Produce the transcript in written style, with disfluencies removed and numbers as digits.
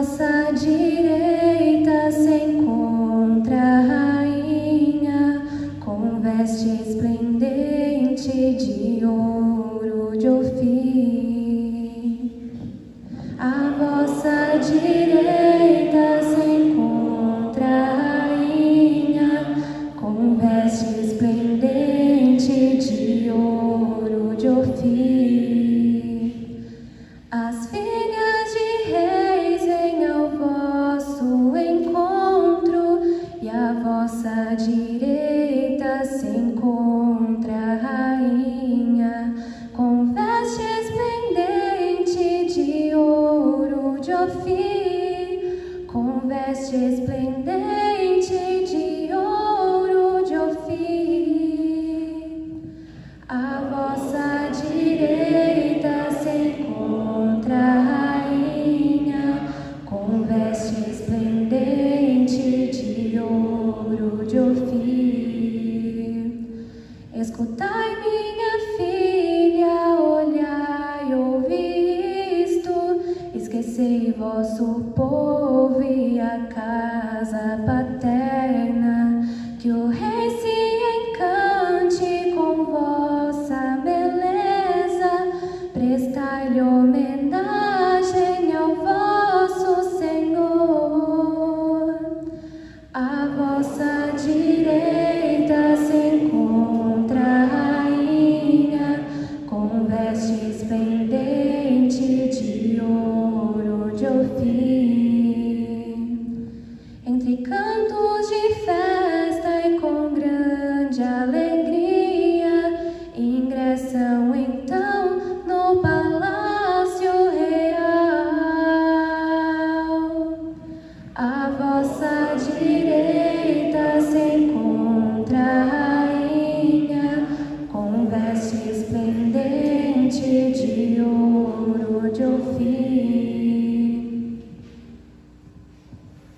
vossa direita se encontra a rainha, com veste esplendente de ouro de Ofir. À vossa direita se encontra a rainha, com veste esplendente de ouro de Ofir. As filhas de reis vêm ao vosso encontro, e à vossa direita se encontra a rainha, com veste esplendente de ouro de Ofir, com veste esplendente de ouro de Ofir. À vossa direita se encontra a rainha, com veste esplendente de ouro de Ofir. Escutai, minha filha, olhai, ouvi isto, esquecei vosso povo e a casa paterna, que o rei se encante com vossa beleza, prestai-lhe homenagem ao vosso Senhor. À vossa direita se encontra a rainha, com veste esplendente de ouro de Ofir. Entre cantos de festa e com grande alegria, ingressam então no palácio real. À vossa direita se encontra a rainha, com veste esplendente de ouro de Ofir.